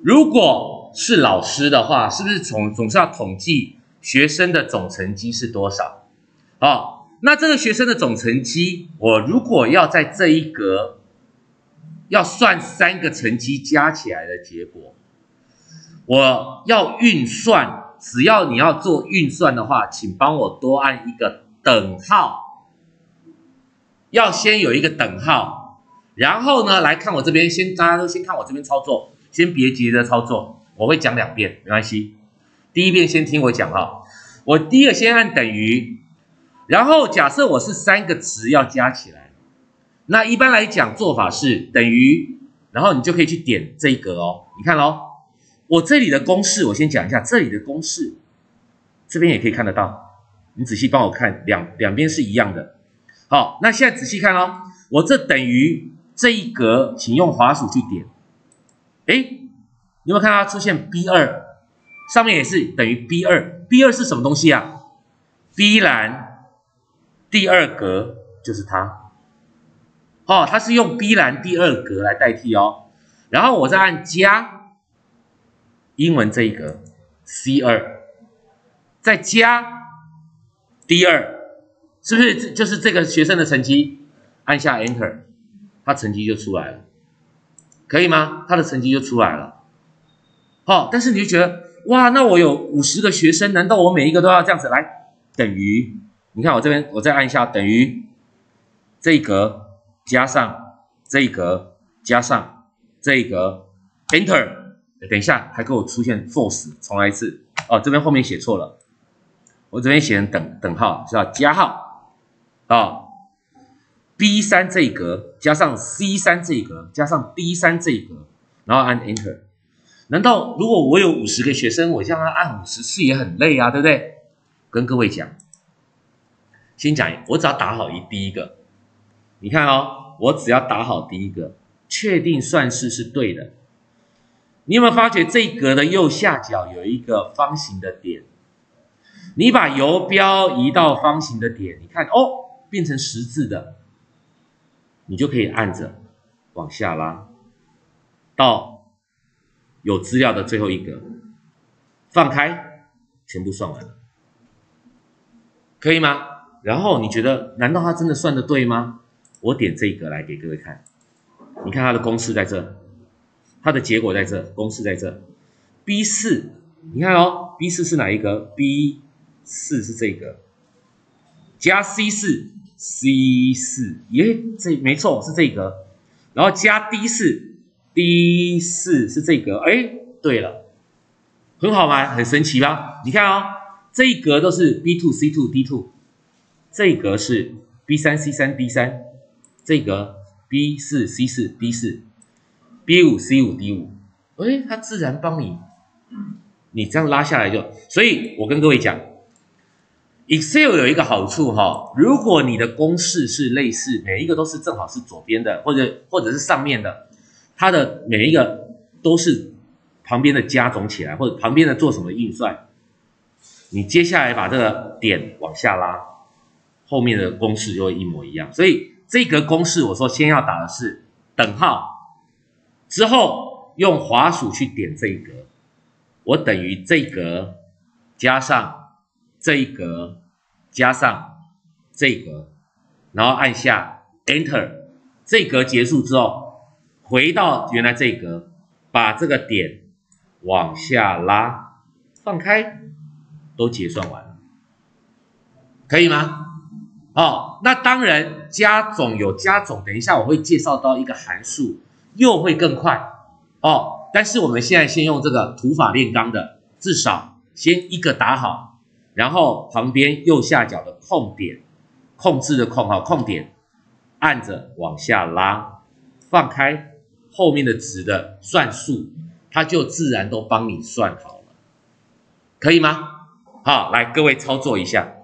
如果是老师的话，是不是总是要统计学生的总成绩是多少？那这个学生的总成绩，我如果要在这一格要算3个成绩加起来的结果，我要运算，只要你要做运算的话，请帮我多按一个等号，要先有一个等号，然后呢，来看我这边，大家都先看我这边操作，先别急着操作，我会讲2遍，没关系。第一遍先听我讲哈，我第一个先按等于，然后假设我是3个值要加起来，那一般来讲做法是等于，然后你就可以去点这一格哦，你看哦，我这里的公式我先讲一下，这里的公式这边也可以看得到，你仔细帮我看，两边是一样的。好，那现在仔细看哦，我这等于这一格，请用滑鼠去点，你有没有看到它出现 B2？ 上面也是等于 B2，B2 是什么东西啊 ？B 栏第2格就是它，它是用 B 栏第2格来代替哦。然后我再按加，英文这一格 C2， 再加 D2， 是不是就是这个学生的成绩？按下 Enter， 他成绩就出来了，可以吗？他的成绩就出来了。但是你就觉得，哇，那我有50个学生，难道我每一个都要这样子来等于？你看我这边，我再按一下等于这一格加上这一格加上这一格 Enter， 等一下还给我出现 false， 重来一次。这边后面写错了，我这边写成等号是要加号B3 这一格加上 C3 这一格加上 D3 这一格，然后按 Enter。难道如果我有50个学生，我让他按50次也很累啊，对不对？跟各位讲，先讲，我只要打好第一个，你看哦，我只要打好第一个，确定算式是对的。你有没有发觉这一格的右下角有一个方形的点？你把游标移到方形的点，你看变成十字的，你就可以按着往下拉到有资料的最后一格，放开，全部算完了，可以吗？然后你觉得，难道它真的算得对吗？我点这一格来给各位看，你看它的公式在这，它的结果在这，公式在这。B4， 你看哦 ，B4 是哪一格 ？B4 是这个，加 C4， 这没错是这一格，然后加 D4 是这个，对了，很好玩，很神奇吧？你看哦，这一格都是 B2、C2、D2， 这一格是 B3、C3、D3， 这一格 B4、C4、D4、B5、C5、D5， 它自然帮你这样拉下来就，所以我跟各位讲 ，Excel 有一个好处如果你的公式是类似，每一个都是正好是左边的，或者是上面的，它的每一个都是旁边的加总起来，或者旁边的做什么运算，你接下来把这个点往下拉，后面的公式就会一模一样。所以这个公式我说先要打的是等号，之后用滑鼠去点这一格，我等于这一格加上这一格加上这一格，然后按下 Enter， 这一格结束之后，回到原来这一格，把这个点往下拉，放开，都结算完了，可以吗？那当然加总有加总，等一下我会介绍到一个函数，又会更快但是我们现在先用这个土法炼钢的，至少先一个打好，然后旁边右下角的空点，控制的空点，按着往下拉，放开，后面的值的算数，它就自然都帮你算好了，可以吗？好，来各位操作一下。